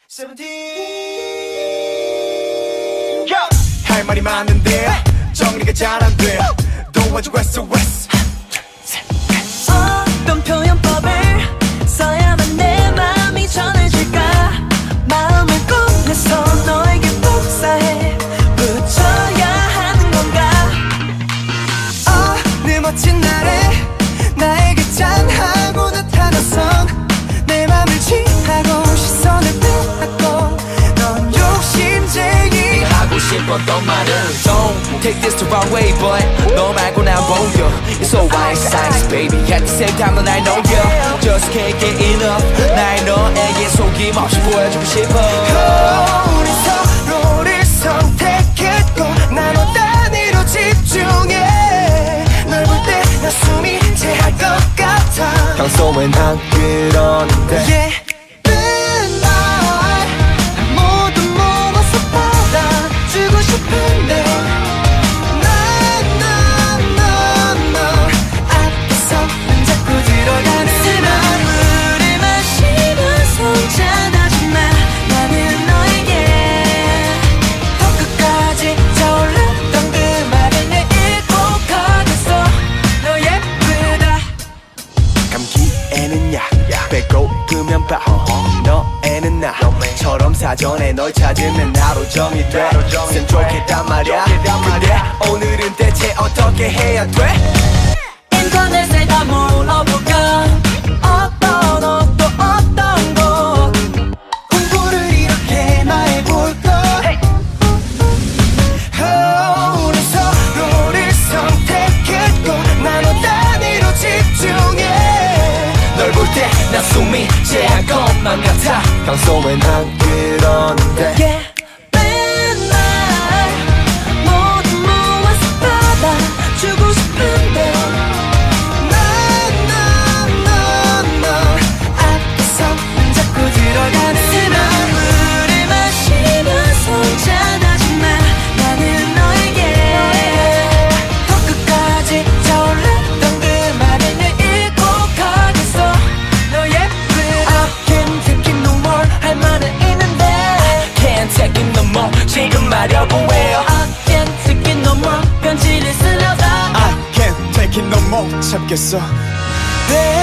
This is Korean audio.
할 말이 많은데 정리가 잘 안 돼. 도와줘 SOS. 어떤 표현법을 써야만 내 마음이 전해질까. 마음을 꺼내서 너에게 복사해 붙여야 하는 건가. 어느 멋진 날에 나에게 짠하고 나타나선 내 맘을 취하고 시선을 빼앗고 넌 욕심쟁이 하고 싶었던 말은 Don't take this the wrong way but 너 말고 난 보여 It's so white size baby At the same time 넌 I know you Just can't get enough 날 너에게 속임없이 보여주고 싶어 우리 서로를 선택했고 난 너 단위로 집중해 널 볼 때 나 숨이 제할 것 같아 평소엔 안 그러는데 예쁜 날 모두 모아서 받아주고 싶은데 너 앞에서는 자꾸 들어가는 날 물을 마시면서 찾아준 말 나는 너에게 더 끝까지 차올랐던 그 말을 내 잊고 가겠어 너 예쁘다 감기에는 약 배고프면 밥 너에는 나처럼 사전에 널 찾으면 하루 종일 돼. 쌤 좋겠단 말야. 근데 오늘은 대체 어떻게 해야 돼? 인터넷에 다 물어볼까 어떤 옷도 어떤 곳 공부를 이렇게 나 해볼까 우리 서로를 선택했고 난 너 단위로 집중해 널 볼 때 나 숨이 제할 것만 같아 평소엔 안 그러는데 예쁜 날 모두 모아서 받아주고 싶은데 너 앞에서는 자꾸 들어가는 날 물을 마시면서 찾아준 말 나는 너에게 더 끝까지 차올랐던 그 말을 내 잊고 가겠어 너 예쁘다 I can't take it no more 할 말은 있는데 Can't take it no more 지금 말려고 해요 I can't take it no more 편지를 쓰려다 I can't take it no more 참겠어.